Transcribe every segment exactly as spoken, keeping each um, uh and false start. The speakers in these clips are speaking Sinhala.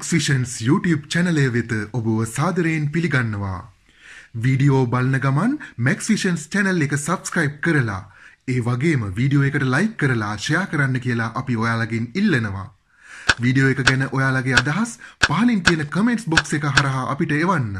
Max Visions YouTube channel එක වෙත ඔබව සාදරයෙන් පිළිගන්නවා. වීඩියෝ බලන ගමන් Max Visions channel එක subscribe කරලා ඒ වගේම වීඩියෝ එකට like කරලා share කරන්න කියලා අපි ඔයාලගෙන් ඉල්ලනවා. වීඩියෝ එක ගැන ඔයාලගේ අදහස් පහලින් තියෙන comments box එක හරහා අපිට එවන්න.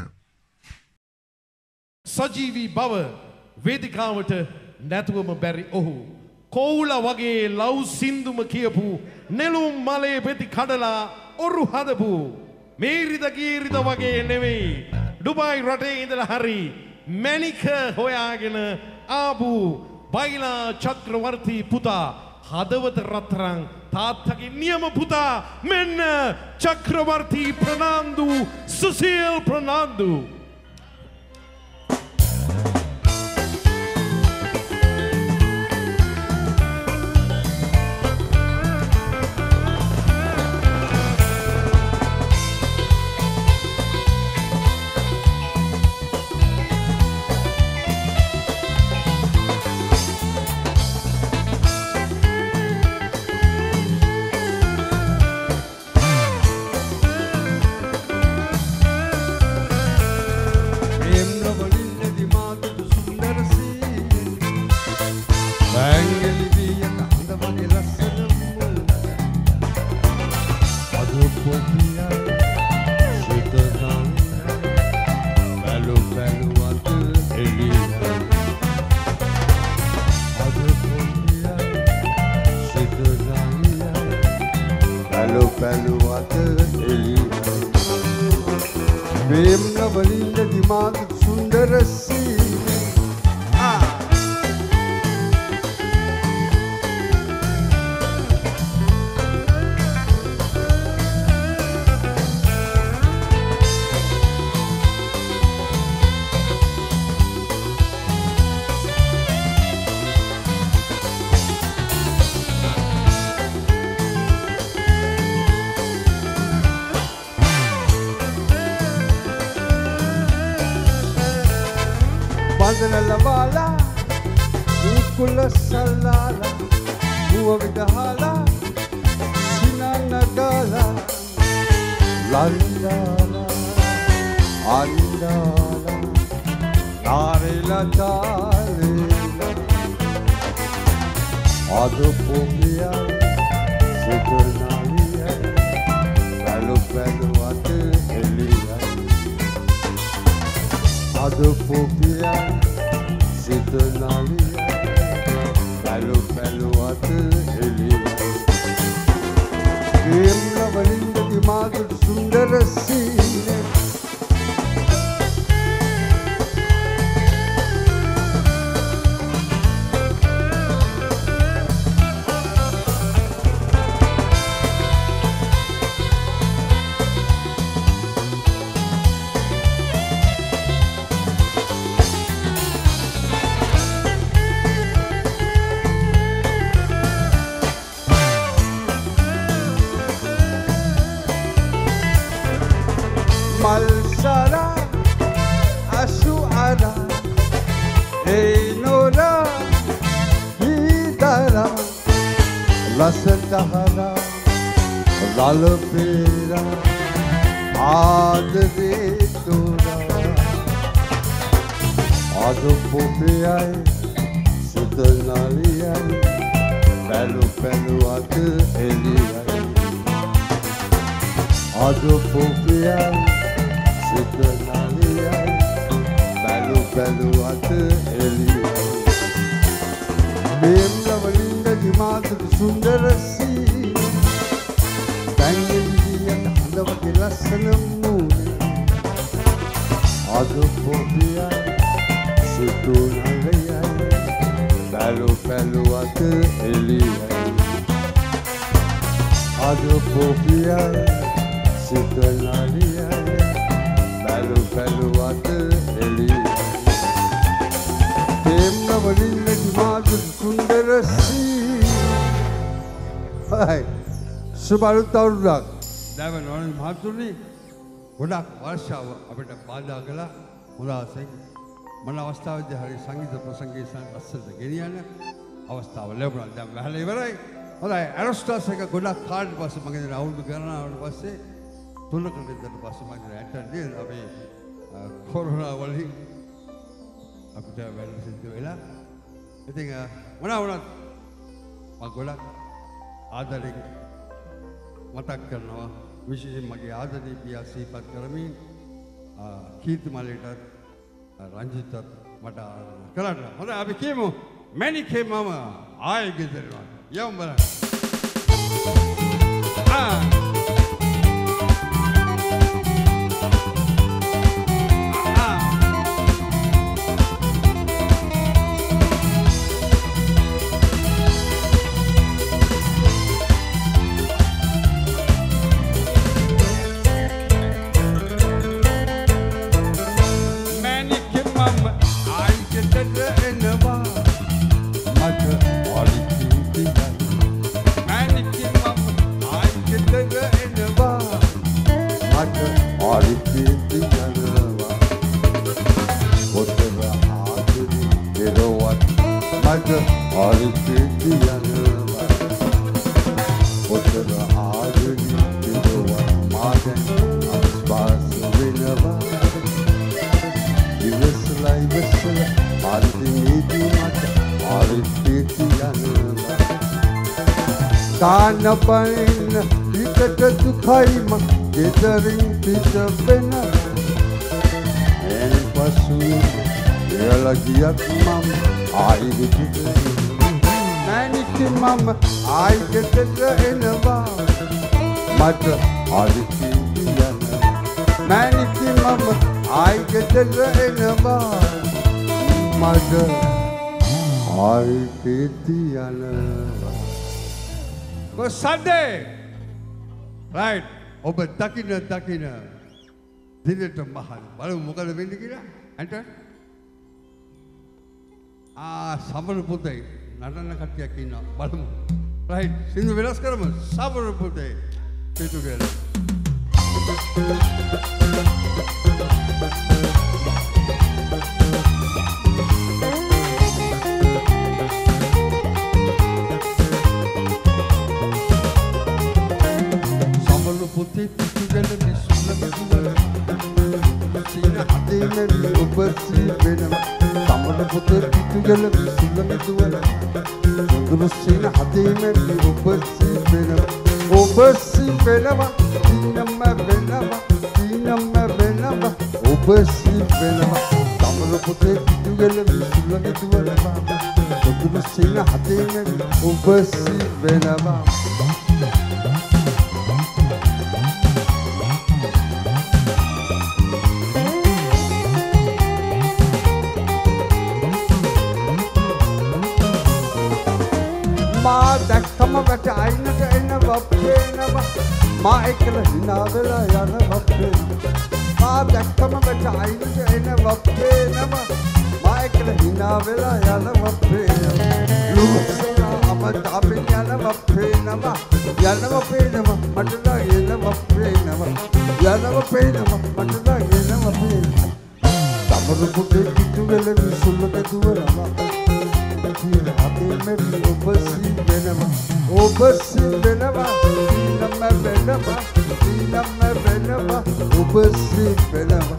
සජීවී බව වේදිකාවට නැතුවම බැරි ඔහු කෝවුලා වගේ ලව් සින්දුම කියපු නෙළුම් මලේ පෙති කඩලා ඔරු හදපු මේරිද කීරිද වගේ නෙවෙයි ඩුබායි රටේ ඉඳලා හරි මැනික හොයාගෙන ආපු බයිලා චක්‍රවර්ති පුතා හදවත රත්තරන් තාත්තගේ නියම පුතා මෙන්න චක්‍රවර්ති Fernando Susil Fernando Bandana ukula salala Uwa vidahala Sinanagala Landala Andala Narila Dalila Adupumia Situnalia Pelu Pelu Ate Elia Adupumia Situnalia Pelu Pelu Ate Elia Kemla Valinda Dimadu Sundara Sine Malsara Asuara Einora Hidara Lasatahara Lalapera Adritura Adupupiyai Sudanaliyai Pelu Pelu Ate Eliyai Adupupiyai Situnalia, Pelu Pelu Ate Elia. Bemla Valinda Dimadu Sundara Sine, Bangeliya Handavati Lassana Moone, Adupopia, Situnalia, Pelu Pelu Ate Elia. Adupopia, Situnalia. Pelu Pelu Ate Elia Temna Valinda Dimadu Sundara Sine Hai Subaru Taurudak Davan Valinda Mahathurni ගොඩක් වර්ෂාව අපිට බාධා කළා මුලාසෙන් මන අවස්ථාවේදී හරි සංගීත ප්‍රසංගයේ අස්සට ගෙනියන්න අවස්ථාව ලැබුණා දැන් වැහලා ඉවරයි හොඳයි ඇරොස්ටාස් එක ගොඩක් කාඩ් පස්සේ මගේ අවුරුදු ගණනාවට පස්සේ තුනක විතර පස්සේ මම ඇටන්ඩිය අපි කොරෝනා වලින් අපිට වැඩ සිද්ධ වෙලා ඉතින් මොනවා වුණත් මම ගොඩක් ආදරෙන් මතක් කරනවා විශේෂයෙන් මගේ ආදරණීය පියා සිහිපත් කරමින් කීර්ති මල්ලේටත් රංජිතත් මට ආරාධනා කළා. හොඳයි අපි කියමු මැනිකේ මම ආයෙ ගෙදරනවා. යමු බලන්න. ආ Kanapain ikata dukhai ma gedarin pita bena en pasu ela giat mam ai gita naniki mam ai gita enava mata aliki yana naniki mam ai gita enava mata ai gita yana. Go Sunday. Right. ඔබ දකින්න දකින්න දිනට මහල් බලමු මොකද වෙන්නේ කියලා. අන්ට ආ සමර පුතේ නටන කට්ටියක් ඉන්නවා බලමු. right. සින්දු වෙනස් කරමු. සමර පුතේ පිටු කියලා. Putih putih dalam Islam jual, Cina hati meri ubersi benam. Taman putih putih dalam Islam jual, terus Cina hati meri ubersi benam. Ubersi benam, Cina mer benam, Cina mer benam, ubersi benam. Taman putih putih dalam Islam jual, terus Cina hati meri ubersi benam. Ma dakkama bata ainata enna wappenava ma ekala hinavela yana wappenava ma dakkama bata ainata enna wappenava ma ekala hinavela yana wappenava luksana amatapen yana wappenava yana wappenava matala yana wappenava yana wappenava matala yana wappenava tamaru putte kitugele visulla duwala Cina hati meri ubersi benama, ubersi benama, Cina mer benama, Cina mer benama, ubersi benama.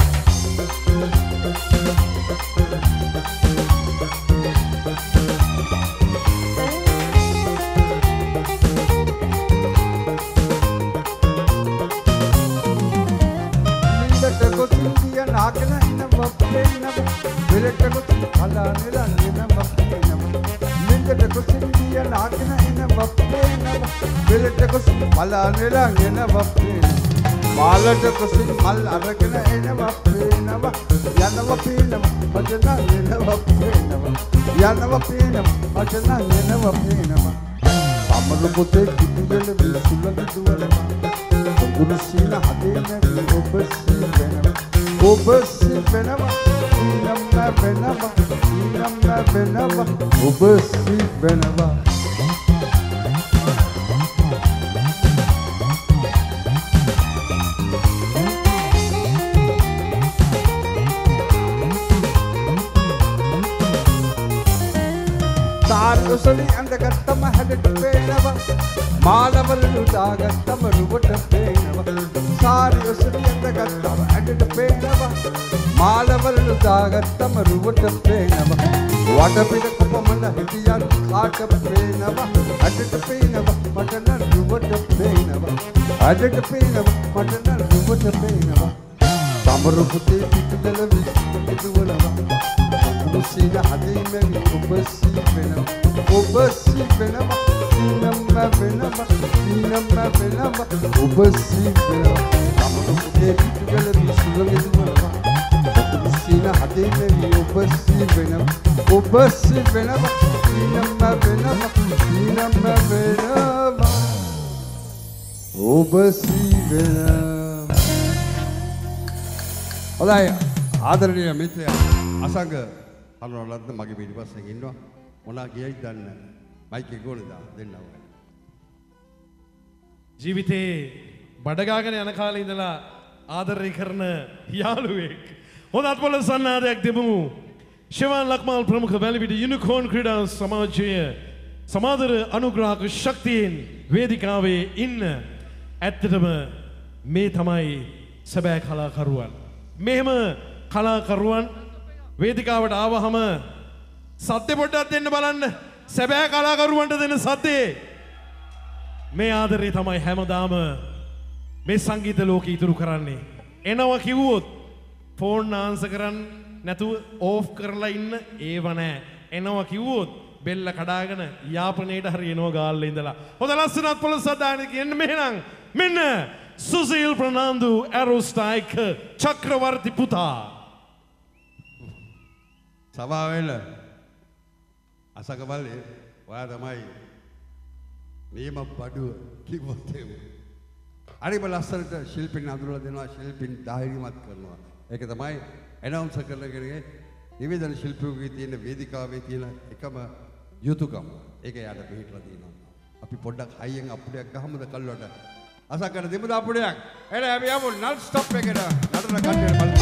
Minda tego India nagna ina wappenama, vile tego thala nila ina wappenama. Minda tego India nagna ina wappenama, vile tego thala nila ina wappenama. Mala tego mal aragna ina wappenama, yana wappenama, majna ina wappenama, yana wappenama, majna ina wappenama. Samaru putte kitugele visulla duwala. Cina hati meri ubersi benama, ubersi benama, Cina mer benama, Cina mer benama, ubersi benama. Sari ඔසලි ඇඳගත්තම හැඩට පේනවා මාලවලු දාගත්තම රුවට පේනවා සාරි ඔසලි ඇඳගත්තම හැඩට පේනවා මාලවලු දාගත්තම රුවට පේනවා වඩපිට කොපමණ හිටියන් කාට පේනවා හැඩට පේනවා මට නම් රුවට පේනවා හැඩට පේනවා මට නම් රුවට පේනවා සමරු පුතේ පිටුදල විසිතුවනවා කුසින හදින්ම ඔබ සී වෙනවා ඔබ සී වෙනවා නම්ම වෙනවා නම්ම වෙනවා ඔබ සී වෙනවා සමරු පුතේ පිටුදල විසිතුවනවා කුසින හදින්ම ඔබ සී වෙනවා ඔබ සී වෙනවා නම්ම වෙනවා නම්ම වෙනවා ඔබ සී වෙනවා හොඳයි ආදරණීය මිත්‍රයා අසංග අනුරලද්ද මගේ පිටිපස්සෙන් ඉන්නවා මොනවා කියයිද දන්නේ මයික් එක ගෝනේ දා දෙන්නවා ජීවිතේ බඩගාගෙන යන කාලේ ඉඳලා ආදරය කරන යාළුවෙක් හොඳත් පොළ සන්නාදයක් දෙමු ශිවන් ලක්මාල් ප්‍රමුඛ වැලිවිට යුනිකෝන් ක්‍රීඩා සමාජය සමාදර අනුග්‍රාහක ශක්තියෙන් වේදිකාවේ ඉන්න ඇත්තටම මේ තමයි සැබෑ කලාකරුවන් මෙහෙම කලාකරුවන් වේදිකාවට ආවහම සත්‍ය පොඩ්ඩක් දෙන්න බලන්න සැබෑ කලාකරුවන්ට දෙන සත්‍යේ මේ ආදරේ තමයි හැමදාම මේ සංගීත ලෝකෙ ඉතුරු කරන්නේ එනවා කිව්වොත් ෆෝන් ආන්සර් කරන්න නැතුව ඕෆ් කරලා ඉන්න ඒව නෑ එනවා කිව්වොත් බෙල්ල කඩාගෙන යාපනයේට හරි එනවා ගාල්ලේ ඉඳලා හොඳ ලස්සනත් පොළ සදාන කියන්නේ මෙහෙනම් මෙන්න Susil Pranandu Aerostike චක්‍රවර්ති පුතා සභාවෙල අසකබල්ලේ ඔයා තමයි නියම බඩුව කිව්වොත් එහෙම හරිම ලස්සනට ශිල්පීන් අඳුරලා දෙනවා ශිල්පීන් ධෛර්යමත් කරනවා ඒක තමයි ඇනවුන්සර් කරන කෙනෙක්ගේ නිවේදන ශිල්පියෙකුගේ තියෙන වේදිකාවේ තියෙන එකම යුතුයකම ඒක යාට පිළිట్లా තියෙනවා අපි පොඩ්ඩක් හයියෙන් අප්ඩේට් ගහමුද කල්ලොට අසකර දෙමුද අප්ඩේට් එළ අපි යමු නල් ස්ටොප් එකට නතර කට්ටියට බලන්න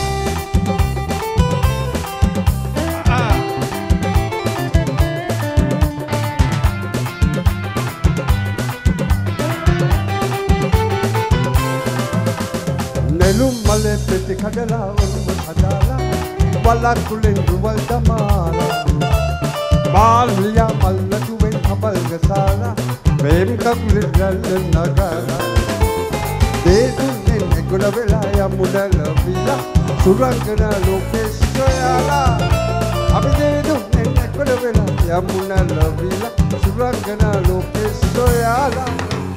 නෙළුම් මලේ පෙති කඩලා ඔරුව හදාලා වලකුලෙන් දුවල් දමාලා මාල්ලියා මල්ලතුවෙන් හබල් ගසාලා ප්‍රේම කකුලේ දැල්ල නගලා දේදුන්නේ ගොඩ වෙලා යමුඩල විලා සුරංගන ලෝකේ සොයාලා අපි දේදුන්නේ ගොඩ වෙලා යමුඩල විලා සුරංගන ලෝකේ සොයාලා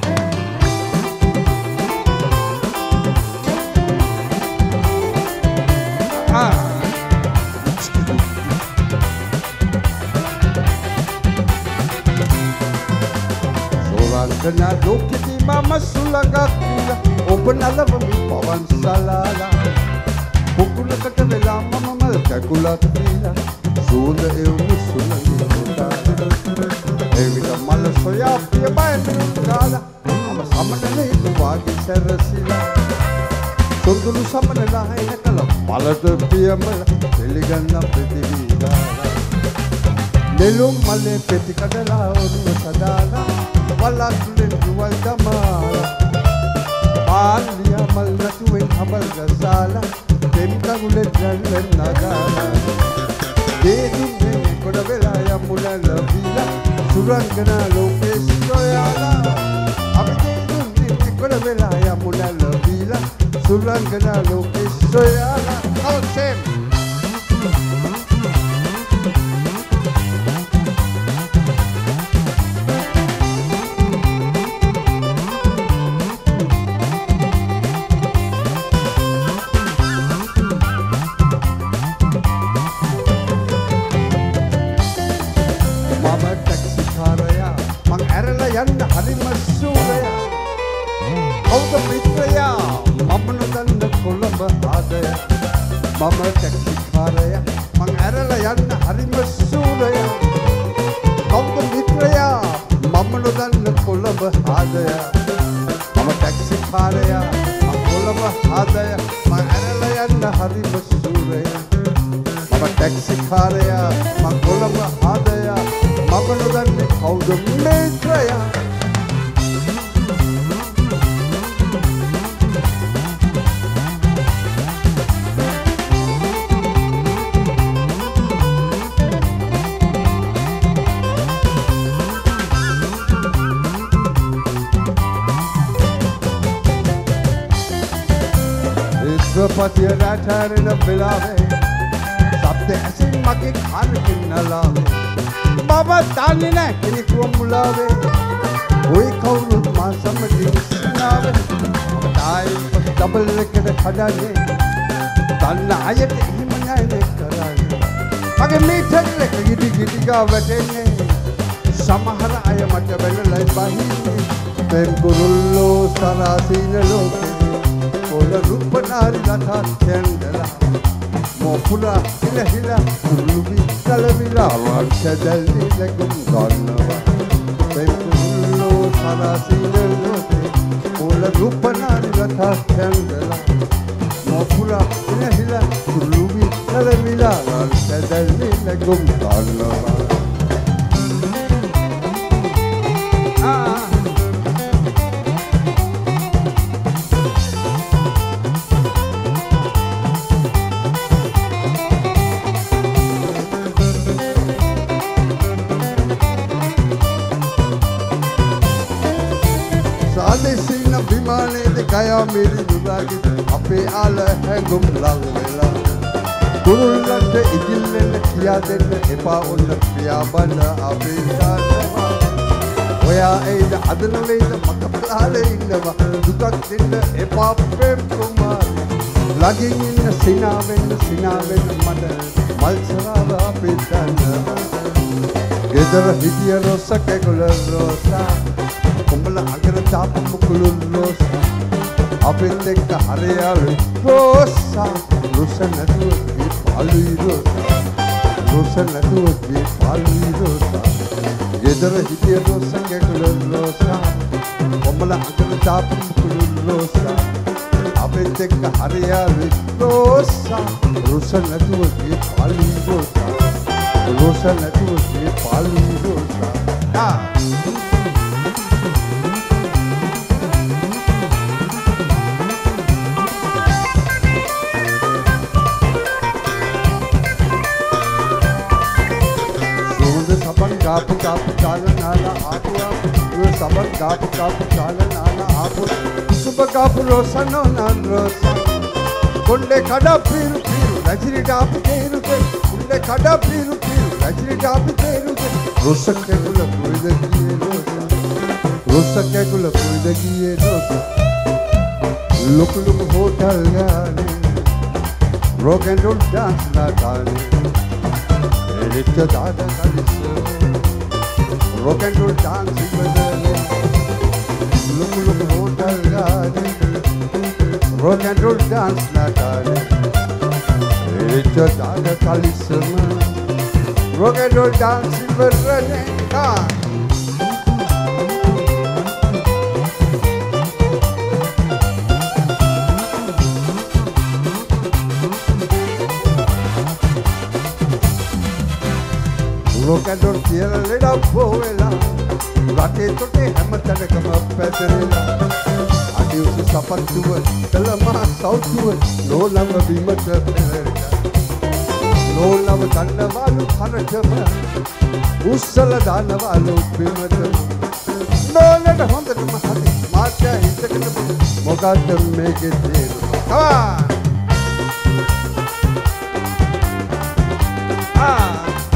Soranggana lokiti mama sulagak nila Open alavami pawan salala Pukulakata vela mama malka kulat nila Sunda eumi sulangi kutala Evita mala soya piya bayan kala Ama samanale itu wagi serasila Tundulu samanala hai nakala Malata piya mala Teliganna prithivigala Nelum male peti kadala oru sadala Walakulen duwal damala Malia malnatuwen habal gazala Temtagule jallen nagala Dedunne koda vela yamuna lavila Surangana loke soyala Abi dedunne koda vela yamuna lavila Surangana loke soyala All same යන්න හරිම සූරයා කවුද මිත්‍රයා මම නොදන්න කොළඹ ආදය මම ටැක්සි කාරයා මං ඇරලා යන්න හරිම සූරයා කවුද මිත්‍රයා මම නොදන්න කොළඹ ආදය මම ටැක්සි කාරයා මං කොළඹ ආදය මං ඇරලා යන්න හරිම සූරයා මම ටැක්සි කාරයා මං කොළඹ ආදය මම නොදන්නේ කවුද මිත්‍රයා Pati rathar na bilave sabde asin mage khan kinnalave baba dani na kini kumulave oi kauru ma samadi sinave dai double lekada khadane danna ayat himana ne karane mage meter lek gidi gidi ga watene samahara ay mata belai bahine pem kurullo sarasina loke Ola rupanari latha chendala Mopula hila hila Ulubi talavila Rakshadalli lagum gannava Pempullo sarasina lote Ola rupanari latha chendala Mopula hila hila Ulubi talavila Rakshadalli lagum gannava Ah Sina bimane de kaya meri dubagi ape ala hangum lalvela kurullante igillenne kiya denna epa onna priya bana ape danawa oya eida adana veida makapale innawa dukak denna epa prem kumari lagin inna sinavenna sinavenna mada malsarala ape danawa gedara hidiya rosa kegula rosa Kumbala agara tapu mukulu rosa Apit ekka hariyalu rosa Rosa natuwa ge palui rosa Rosa natuwa ge palui rosa Gedara hitiya rosa kegula rosa Kumbala agara tapu mukulu rosa Apit ekka hariyalu rosa Rosa natuwa ge palui rosa Rosa natuwa ge palui rosa Ah Kapu kapu kala nala apu apu Dua saban kapu kapu kala nala apu Suba kapu rosa no nan rosa Kunde kada piru piru Rajiri dapu keru ke Kunde kada piru piru Rajiri dapu keru ke Rosa kegula puida kiye rosa Rosa kegula puida kiye rosa Luku luku hotel gane Rock and roll dance na tane Ericha dada kalisa Rock and roll dancing with the Look, look, hotel garden Rock and roll dance na garden It's a dada kalisama Rock and roll dancing with the Rock and roll කියලා ලෙඩක් පොවෙලා රටේ තොටේ හැමතැනකම පැතිරෙලා අඩි උස සපත්තුව කළමා සෞතුව නෝලම බිමට පෙරෙලා නෝලම දන්නවලු හරටම උස්සල දානවලු බිමට නෝලට හොඳටම හරි මාත්‍ය හිතකට මොකද්ද මේකේ තේරුම කවා ආ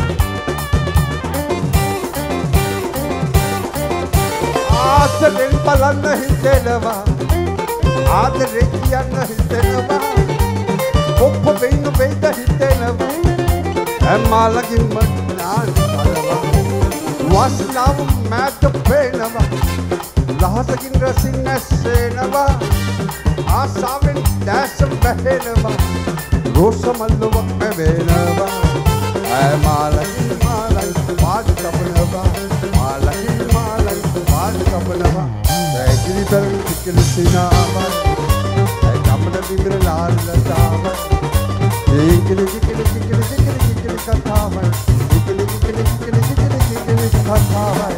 ආදරෙන් බලන්න හිතෙනවා ආදරේ කියන්න හිතෙනවා ඔප්ප වෙන්න වෙන්න හිතෙනවා හැමාලකින්ම නානවා වාසනාව මැද පේනවා ලහසකින් රසින් නැසෙනවා ආසාවෙන් දැස බැහැෙනවා රෝස මල්ලුවක් පැවෙනවා හැමාලකින් මාලයි වාඩ කපනවා මාලකින් මාලයි වාඩ කපනවා ඇගිලි තරම් කිකල සිනාව ඒ කම්මන බිබර ලාල් ලතාව ඒකලි කිකලි කිකලි කිකලි කිකලි කතාව කිකලි කිකලි කිකලි කිකලි ඒකනේ කතාවයි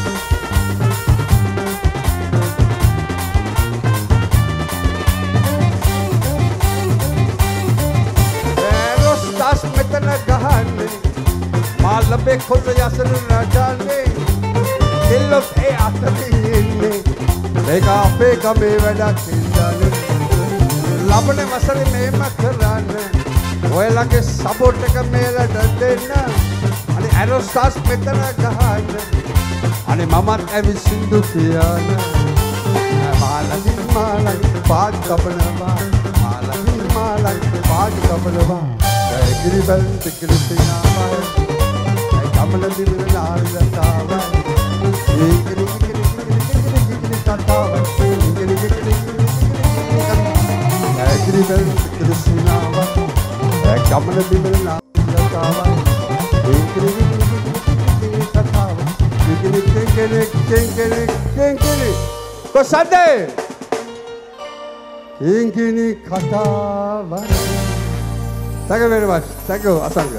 රොස්ටස් මෙතන ගහන්නේ මා ලබේ කොල්ල යසන නඩන්නේ කෙල්ලොත් ඒ අතේ ඉන්නේ මේක අපේ ගමේ වැඩක් ඉඳන්නේ ලබන වසරේ මේම කරන්නේ ඔයලගේ සපෝට් එක මේලට දෙන්න අනේ ඇරොස්ටස් මෙතන ගහන්න අනේ මමත් ඇවි සින්දු කියන මාළකින් මාළක් පාත් කපනවා මාළකින් මාළක් පාත් කපනවා ඒකිරි බල් ටිකිරි සිනාවයි ඒ කමල දිවිල නාලතාවයි ඒකිරි කිරි කිරි කිරි කිරි කතාවයි ඒකිරි කිරි ඒකිරි බල් ටිකිරි සිනාවයි කමල දිවල නාලතාවයි ඒකිරි කිරි කතාවයි ඒකිරි කෙනෙක් කෙනෙක් කෙනෙක් කොසද්දේ ඒකිරි කතාවයි Thank you very much. Thank you, Asanga.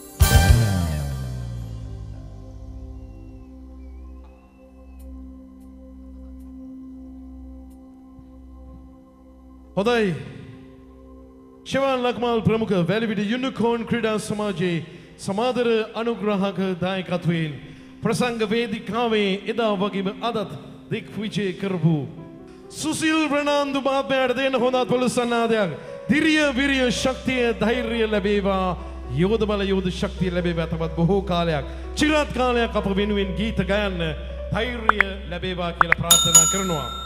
හොඳයි ශිවන් ලක්මාල් ප්‍රමුඛ වැලිවිට යුනිකෝන් ක්‍රීඩා සමාජයේ සමාදර අනුග්‍රහක දායකත්වයෙන් ප්‍රසංග වේදිකාවේ එදා වගේම අදත් දිග්විජය කරපු සුසිල් ප්‍රනාන්දු මහත්මයාට දෙන්න හොඳත් පොළොස් සන්නාදයක් දිරිය විරිය ශක්තිය ධෛර්යය ලැබේවා යෝධ බල යෝධ ශක්තිය ලැබේවා තවත් බොහෝ කාලයක් චිරාත් කාලයක් අප වෙනුවෙන් ගීත ගයන්න ධෛර්යය ලැබේවා කියලා ප්‍රාර්ථනා කරනවා